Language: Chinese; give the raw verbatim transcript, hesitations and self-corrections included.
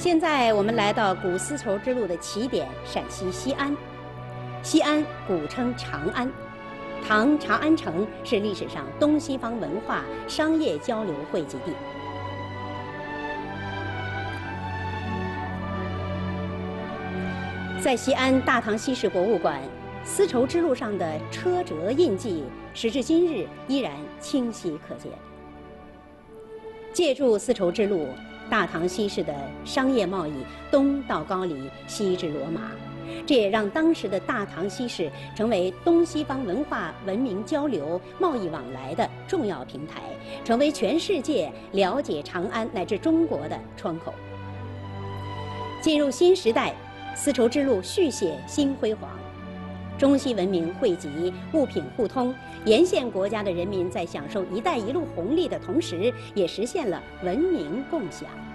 现在我们来到古丝绸之路的起点陕西西安。西安古称长安，唐长安城是历史上东西方文化商业交流汇集地。在西安大唐西市博物馆，丝绸之路上的车辙印记，时至今日依然清晰可见。借助丝绸之路，大唐西市的商业贸易东到高丽，西至罗马，这也让当时的大唐西市成为东西方文化文明交流、贸易往来的重要平台，成为全世界了解长安乃至中国的窗口。进入新时代，丝绸之路续写新辉煌，中西文明汇集，物品互通，沿线国家的人民在享受“一带一路”红利的同时，也实现了文明共享。